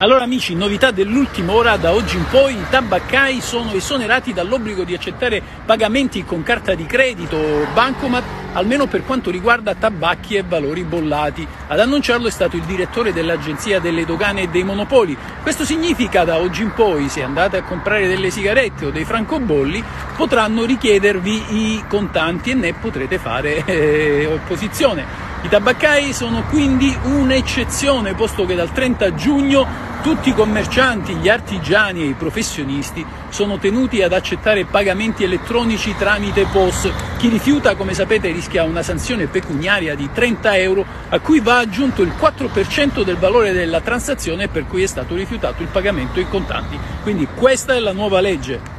Allora amici, novità dell'ultima ora: da oggi in poi i tabaccai sono esonerati dall'obbligo di accettare pagamenti con carta di credito o bancomat, almeno per quanto riguarda tabacchi e valori bollati. Ad annunciarlo è stato il direttore dell'Agenzia delle Dogane e dei Monopoli. Questo significa, da oggi in poi, se andate a comprare delle sigarette o dei francobolli, potranno richiedervi i contanti e ne potrete fare opposizione. I tabaccai sono quindi un'eccezione, posto che dal 30 giugno tutti i commercianti, gli artigiani e i professionisti sono tenuti ad accettare pagamenti elettronici tramite POS. Chi rifiuta, come sapete, rischia una sanzione pecuniaria di 30 euro, a cui va aggiunto il 4% del valore della transazione per cui è stato rifiutato il pagamento in contanti. Quindi questa è la nuova legge.